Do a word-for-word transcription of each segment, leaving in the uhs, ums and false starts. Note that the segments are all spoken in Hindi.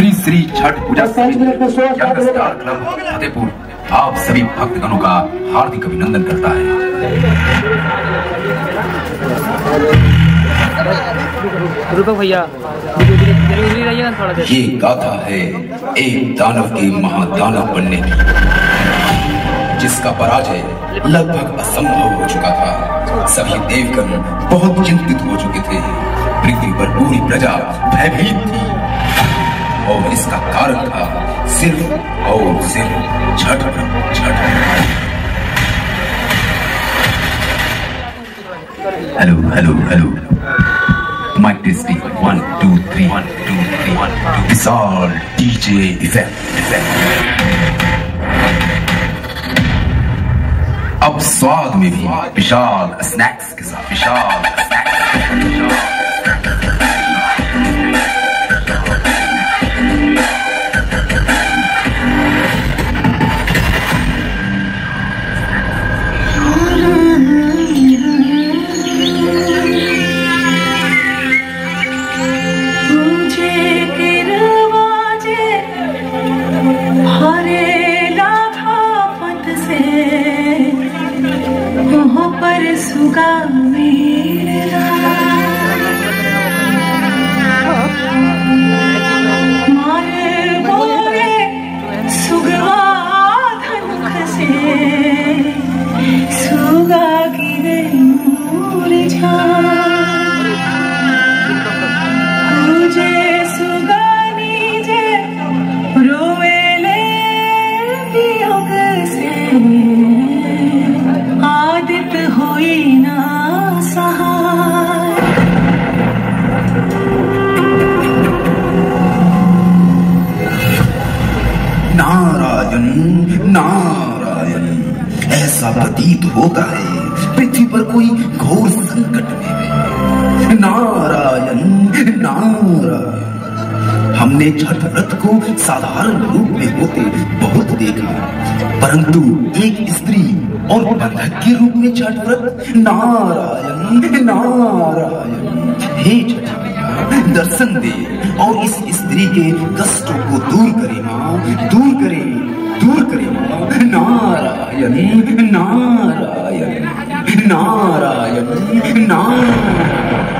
श्री श्री छठ पूजा स्टार क्लब फतेहपुर आप सभी भक्तगणों का हार्दिक अभिनंदन करता है। भैया ये गाथा है एक दानव के महादानव बनने की, जिसका पराजय लगभग असंभव हो चुका था। सभी देवगण बहुत चिंतित हो चुके थे। पृथ्वी पर पूरी प्रजा भयभीत थी और इसका कारण था सिर्फ और सिर्फ छठ व्रत। Chhath hello hello hello mike testing one two three one two three one two Vishal DJ effect effect. अब स्वाद में भी विशाल स्नैक्स के साथ विशाल स्नैक्स। नारायण, ऐसा प्रतीत होता है पृथ्वी पर कोई घोर संकट में है। नारायण नारायण। हमने छठ व्रत को साधारण रूप में होते बहुत देखा, परंतु एक स्त्री और बंधक के रूप में छठ व्रत। नारायण नारायण। हे छठ मैया, दर्शन दे और इस स्त्री के कष्टों को दूर करे माँ, दूर करे दूर करे माँ। नारायण नारायण नारायण नारायण।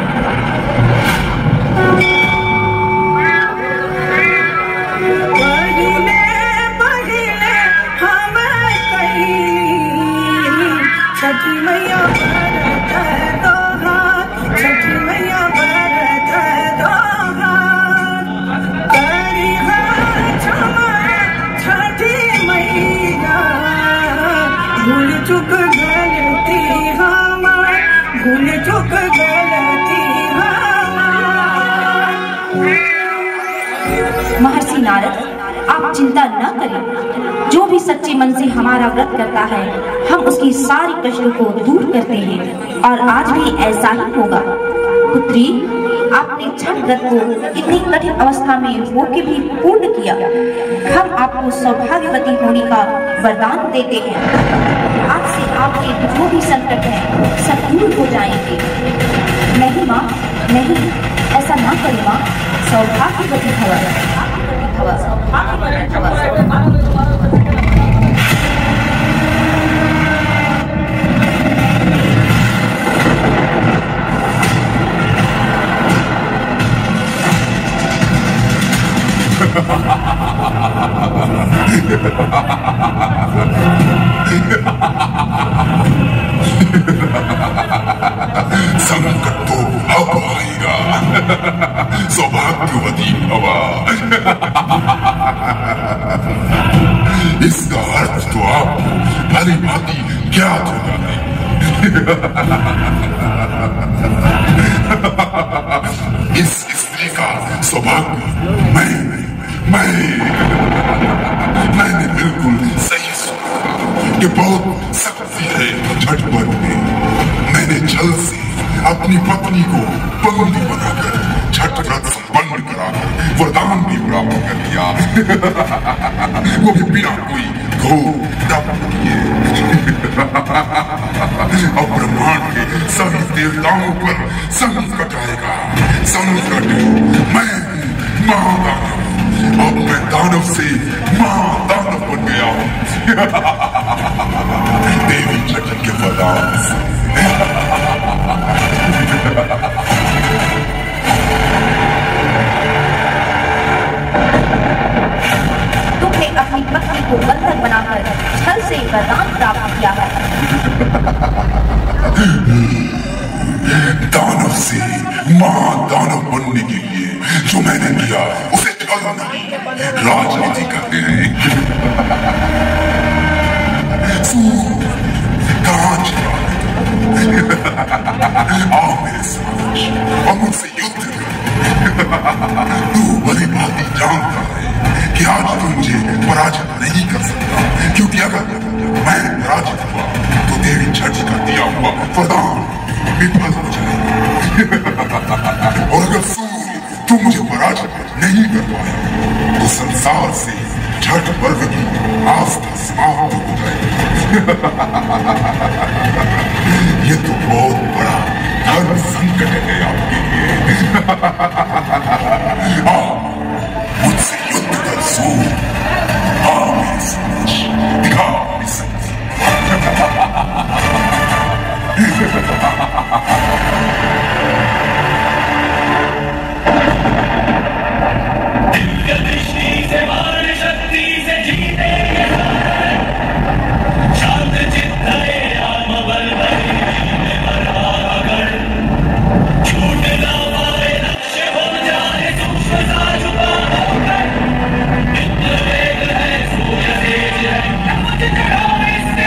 महर्षि नारद, आप चिंता न करें। जो भी सच्चे मन से हमारा व्रत करता है, हम उसकी सारी कष्टों को दूर करते हैं और आज भी ऐसा ही होगा। पुत्री, आपने छठ व्रत को इतनी कठिन अवस्था में होकर भी पूर्ण किया। हम आपको सौभाग्यवती होने का वरदान देते हैं। आज से आपके जो भी संकट है सब दूर हो जाएंगे। नहीं माँ, नहीं, ऐसा ना करें माँ। सौभाग्यवती भव। संकट तो अब आएगा। सौभाग्यवती भवा। इसका अर्थ तो आपको भली भांति ज्ञात होगा नहीं। इस स्त्री का सौभाग्य मैं मैं मैंने बिल्कुल सही सुना कि बहुत शक्ति है छठ पर्व में। मैंने जल से अपनी पत्नी को पंक्ति बनाकर छठ व्रत संपन्न करा, वरदान भी प्राप्त कर लिया। वो भी बिना कोई घोर तप किए। अब ब्रह्मांड के सभी देवताओं पर संकट आएगा। संकट मैं महादानव अब मैं दानव से महादानव बन गया हूं। देवी छठी के वरदान से। तुमने अपनी पत्नी को बंधक बनाकर छल से वरदान प्राप्त किया है। दानव से महादानव बनने के लिए जो मैंने किया उसे छल नहीं, राजनीति करते हैं। कहाँ चला? आओ मेरे साथ और मुझसे युद्ध कर। तू भली भांति जानता है कि आज तू मुझे पराजित नहीं कर सकता, क्योंकि अगर मैं पराजित हुआ तो देवी छठी का दिया हुआ वरदान विफल हो जाएगा। और अगर सूर्य तू मुझे पराजित नहीं कर पाए तो संसार से छठ पर्व की आस्था समाप्त हो जाएगी। ये तो बहुत बड़ा धर्म संकट है आपके लिए। आओ मुझसे युद्ध कर सूर्य। आओ मेरे समझ दिखाओ अपनी शक्ति। दिव्य दृष्टि से मार शक्ति से जीते शांत चित्त है आत्मबल छूट ना पाए लक्ष्य हो जाए सूक्ष्म सा छुपा मित्र वेग है सूर्य तेज है नमक चढ़ाओ इसके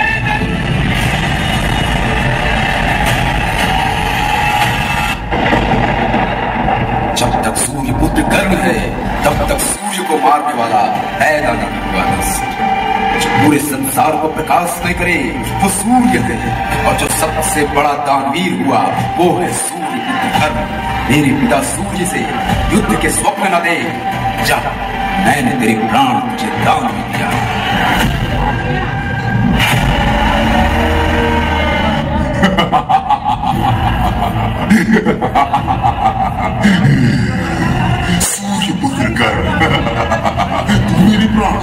जब तक सूर्य पुत्र गर्म है तब तक सूर्य को मारने वाला पैदा नहीं हुआ। जो पूरे संसार को प्रकाश में करे वो सूर्य है, और जो सबसे बड़ा दानवीर हुआ वो है सूर्य पुत्र गर्म। मेरे पिता सूर्य से युद्ध के स्वप्न न दे। जा, मैंने तेरे प्राण तुझे दान में दिया। सूर्य पुत्र कर तू मेरी प्राण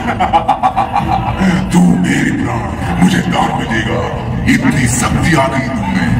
तू मेरी प्राण मुझे दान में देगा। इतनी शक्ति आ गई तुम में।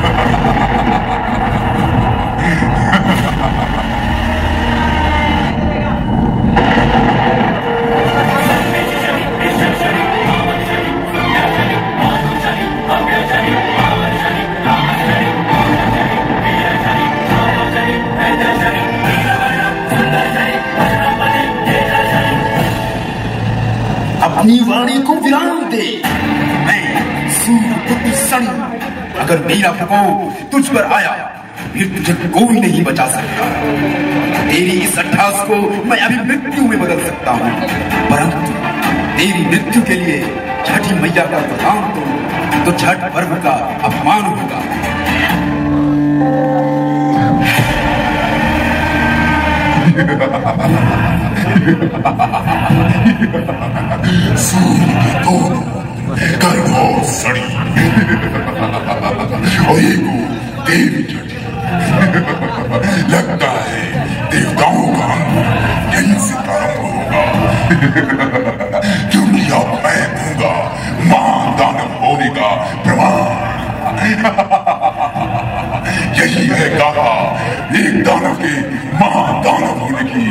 अपनी वाणी को विराम दे। मैं सूर्य पुत्र सन, अगर मेरा प्रकोप तुझ पर आया फिर तुझे कोई नहीं बचा सकता। तेरी इस अट्ठास को मैं अभी मृत्यु में बदल सकता हूँ, परंतु तेरी मृत्यु के लिए छठी मैया का वरदान दो तो छठ पर्व का अपमान होगा। सूर्य के दोनों गर्म और सड़ी और एक देवी छठी। लगता है देवताओं का अंत यहीं से प्रारंभ होगा, क्योंकि अब मैं दूंगा महादानव होने का प्रमाण। यही है गाथा एक दानव के महादानव होने की।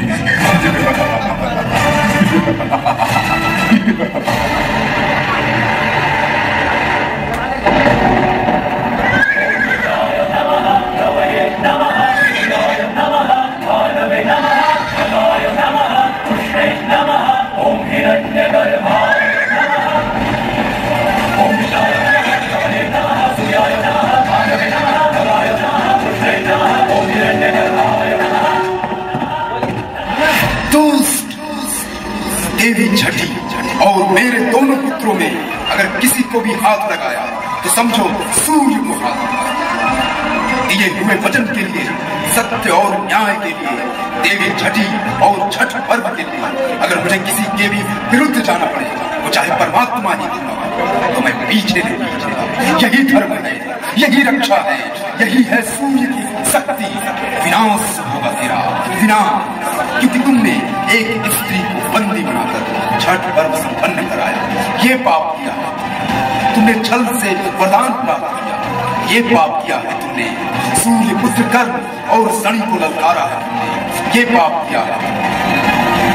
देवी छठी और मेरे दोनों पुत्रों में अगर किसी को भी हाथ लगाया तो समझो सूर्य को हाथ लगाया। दिए हुए वचन के लिए, सत्य और न्याय के लिए, देवी छठी और छठ पर्व के लिए अगर मुझे किसी के भी विरुद्ध जाना पड़े, वो चाहे परमात्मा ही हो, तो मैं पीछे नहीं पीछे। यही धर्म है, यही रक्षा है, यही है सूर्य की शक्ति। विनाश होगा तेरा विनाश, क्योंकि तुमने एक स्त्री को बंदी बनाकर छठ पर्व संपन्न कराया। ये पाप किया है तुमने छल से वरदान प्राप्त किया। ये पाप किया है तुमने सूर्य पुत्र कर्म और शनि को ललकारा है तुमने। ये पाप किया है।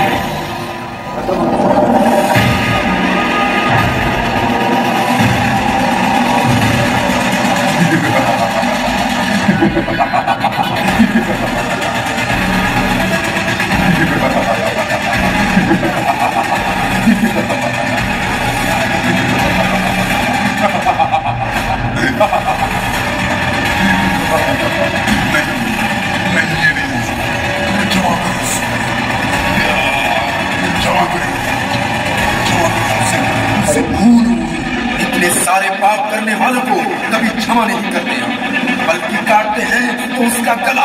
इतने सारे पाप करने वालों को कभी क्षमा नहीं करते हैं, बल्कि काटते हैं तो उसका गला।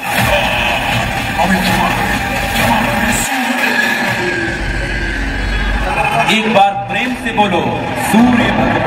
हमें क्षमा एक बार प्रेम से बोलो सूर्य भगवान।